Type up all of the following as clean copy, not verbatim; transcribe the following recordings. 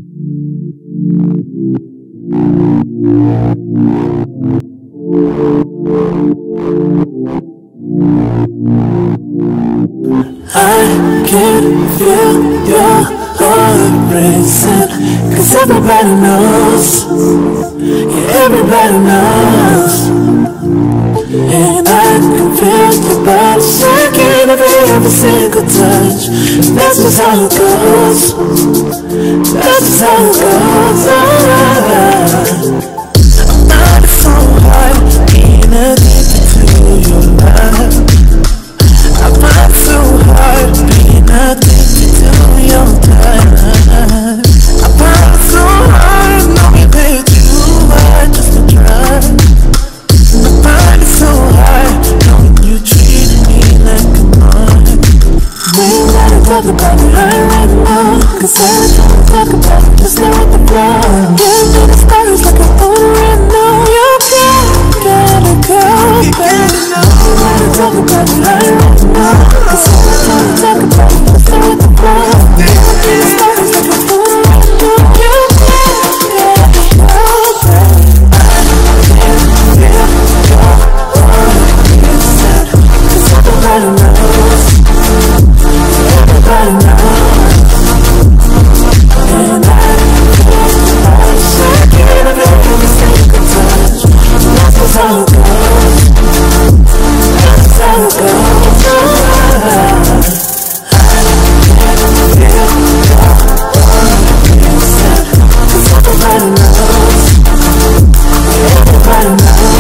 I can feel your heart racing, 'cause everybody knows, yeah, everybody knows. And I can feel your body shaking every single touch. That's just how it goes. That's just how it goes. I'm not so hard being addicted to your love. I find so hard being addicted to your time. I find so hard knowing that you are just a drug. I find it so hard knowing you treating me like a mug. We ain't gotta talk about it right now, 'cause every time we talk about it, just stare at the floor. Give me the stars like I'm right now. You gotta go back. We gotta talk about it right now, 'cause every time we talk about it, just stare at the floor. Give me the stars like I'm right now. You gotta go back. Everybody knows, everybody knows. And I'm shaking every single touch. That's just how it goes. That's how it goes. I can feel your heart inside, 'cause everybody knows, everybody knows.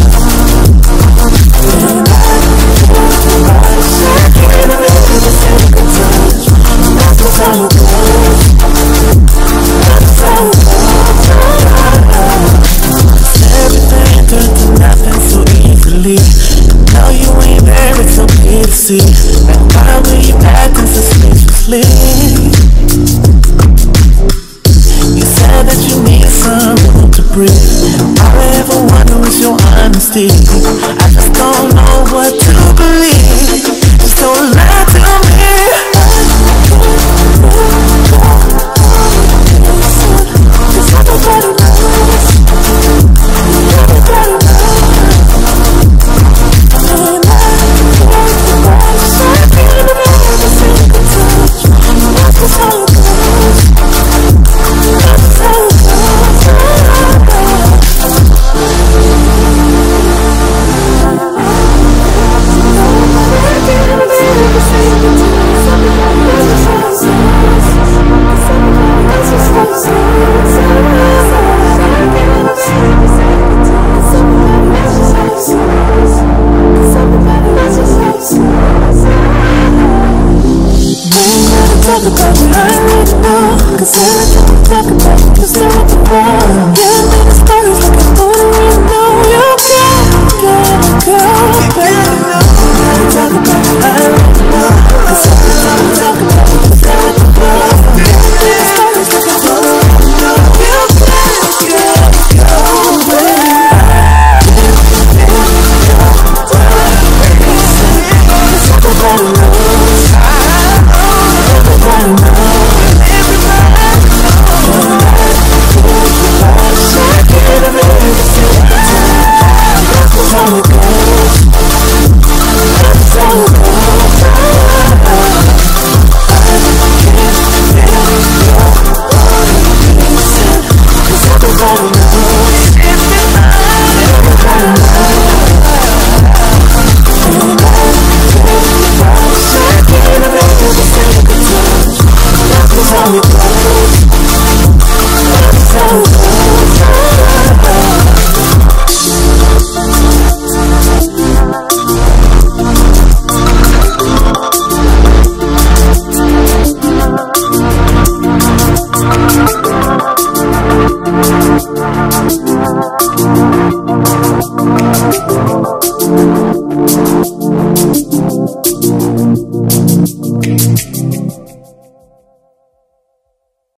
Everything turned to nothing so easily. Now you ain't there, it's okay to see. And why were you acting suspiciously? You said that you need some room to breathe. All I ever wonder is your honesty. I just don't know what to believe. Just don't lie to me. Talk about it right now, 'cause every time we talk about it, just stare at the wall. Give me the stars like I'm right now. You gotta go back. Talk about it right now, 'cause every time we talk about it, just stare at the wall. Give me the stars like I'm right now. You gotta go back. Everybody knows. Everybody knows. Thank you.